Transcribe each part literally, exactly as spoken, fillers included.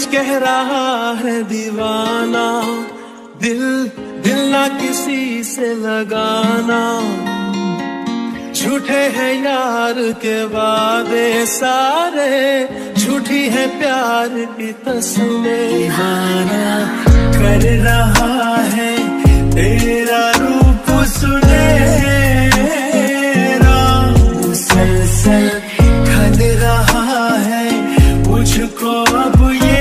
कह रहा है दीवाना, दिल दिल ना किसी से लगाना। झूठे हैं यार के वादे सारे, झूठी है प्यार की तस्वीरें। दीवाना कर रहा है तेरा रूप सुनहरा, मुसलसल खल रहा है मुझको अब ये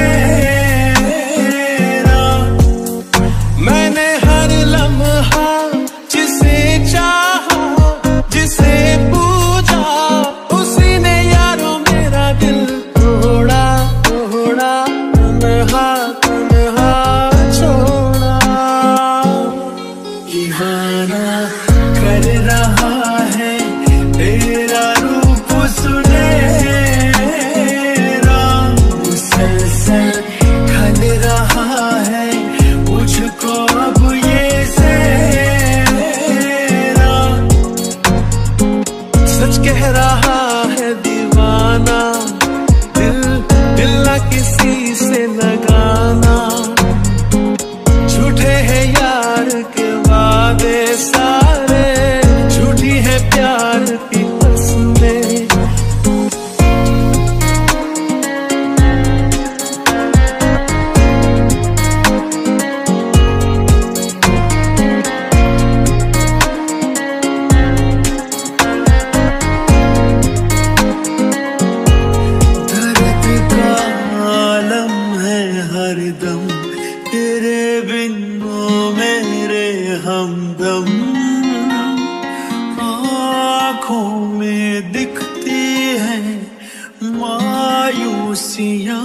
ज़हरा। मैंने हर लम्हा जिसे चाहा, जिसे पूछा, उसी ने यारों मेरा दिल तोड़ा तोड़ा, तन्हा तन्हा छोड़ा। दीवाना कर रहा है तेरा रूप सुनहरा, मुसलसल खल रहा है मुझको अब ये ज़हरा। सच कह रहा है दीवाना, दिल दिल ना किसी से लगाना। झूठे हैं यार के वादे सारे, झूठी है प्यार की तस्वीरें। दर्द का आलम है हरदम, तेरे बिन वो मेरे हमदम। आँखों में दिखती है मायूसियाँ।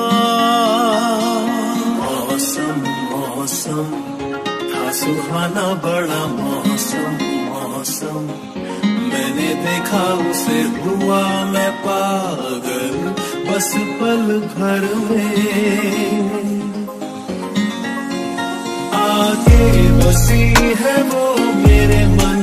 मौसम मौसम था सुहाना बड़ा मौसम मौसम, मैंने देखा उसे हुआ मैं पागल बस पल भर में। आके बसी है वो मेरे मन